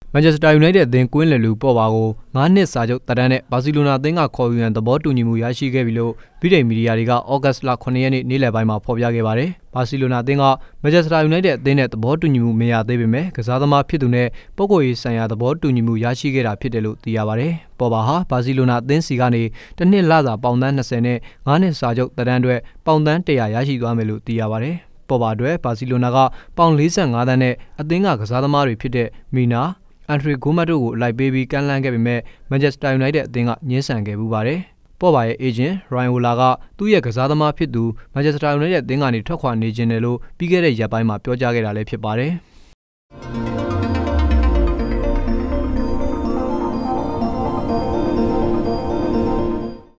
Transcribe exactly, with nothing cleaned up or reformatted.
မန်ချက်စတာယူနိုက်တက်အသင်းကွင်းလယ်လူပေါ်ပါကိုငါးနှစ်စာချုပ်တက်တန်းနဲ့ဘာစီလိုနာအသင်းကခေါ်ယူရန်သဘောတူညီမှုရရှိခဲ့ပြီလို့ဗြိတိန်မီဒီယာတွေကဩဂတ်စ်လခုနှစ်ရက်နေ့နေ့လယ်ပိုင်းမှာဖော်ပြခဲ့ပါတယ်။ဘာစီလိုနာအသင်းကမန်ချက်စတာယူနိုက်တက်အသင်းနဲ့သဘောတူညီမှုမရသေးပေမဲ့ကစားသမားဖြစ်သူနဲ့ပုဂ္ဂိုလ်ရေးဆိုင်ရာသဘောတူညီမှုရရှိခဲ့တာဖြစ်တယ်လို့သိရပါတယ်။ပေါ်ပါဟာဘာစီလိုနာအသင်းစီကနေတစ်နှစ်လစာပေါင်သန်းနှစ်ဆယ်နဲ့ငါးနှစ်စာချုပ်တက်တန်းအတွက်ပေါင်သန်းတစ်ရာရရှိသွားမယ်လို့သိရပါတယ်။ပေါ်ပါအတွက်ဘာစီလိုနာကပေါင်လေးဆယ်ငါးသန်းနဲ့အသင်းကကစားသမားတွေဖြစ်တဲ့မီနာအန်ထရီဂိုမတ်တို့ကိုလိုက်ပေးပြီးကမ်းလှမ်းခဲ့ပေမဲ့မန်ချက်စတာယူနိုက်တက်အသင်းကညှင်းဆန်ခဲ့ပူပါတယ်။ပေါ်ပါရဲ့အေဂျင့်ရိုင်ဟိုလာကသူ့ရဲ့ကစားသမားဖြစ်သူမန်ချက်စတာယူနိုက်တက်အသင်းကနေထွက်ခွာနေခြင်းတယ်လို့ပြီးခဲ့တဲ့ရက်ပိုင်းမှာပြောကြားခဲ့တာလည်းဖြစ်ပါတယ်။